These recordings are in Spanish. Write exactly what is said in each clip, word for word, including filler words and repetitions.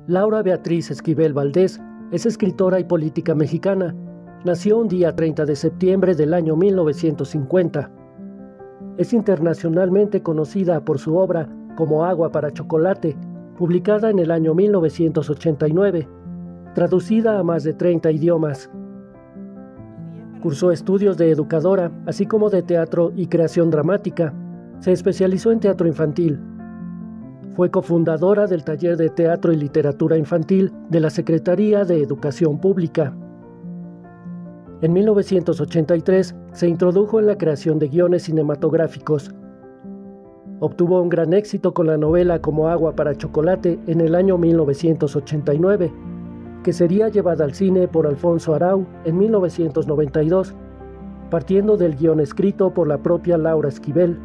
Laura Beatriz Esquivel Valdés es escritora y política mexicana. Nació un día treinta de septiembre del año mil novecientos cincuenta. Es internacionalmente conocida por su obra Como agua para chocolate, publicada en el año mil novecientos ochenta y nueve, traducida a más de treinta idiomas. Cursó estudios de educadora, así como de teatro y creación dramática. Se especializó en teatro infantil. Fue cofundadora del Taller de Teatro y Literatura Infantil de la Secretaría de Educación Pública. En mil novecientos ochenta y tres se introdujo en la creación de guiones cinematográficos. Obtuvo un gran éxito con la novela Como agua para chocolate en el año mil novecientos ochenta y nueve, que sería llevada al cine por Alfonso Arau en mil novecientos noventa y dos, partiendo del guión escrito por la propia Laura Esquivel.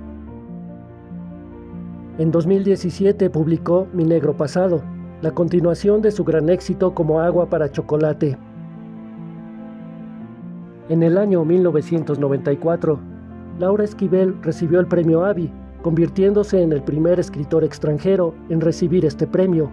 En dos mil diecisiete publicó Mi Negro Pasado, la continuación de su gran éxito Como agua para chocolate. En el año mil novecientos noventa y cuatro, Laura Esquivel recibió el premio Abby, convirtiéndose en el primer escritor extranjero en recibir este premio.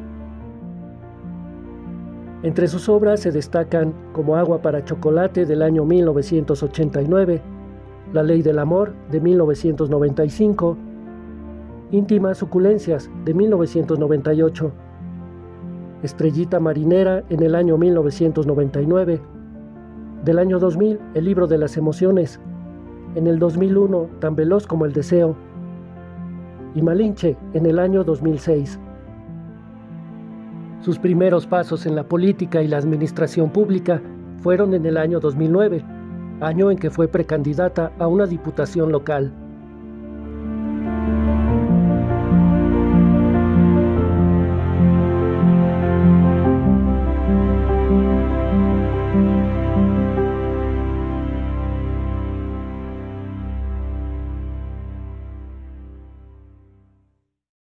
Entre sus obras se destacan Como agua para chocolate del año mil novecientos ochenta y nueve, La ley del amor de mil novecientos noventa y cinco, Íntimas suculencias de mil novecientos noventa y ocho, Estrellita marinera en el año mil novecientos noventa y nueve, del año dos mil, El libro de las emociones, en el dos mil uno, Tan veloz como el deseo, y Malinche en el año dos mil seis. Sus primeros pasos en la política y la administración pública fueron en el año dos mil nueve, año en que fue precandidata a una diputación local.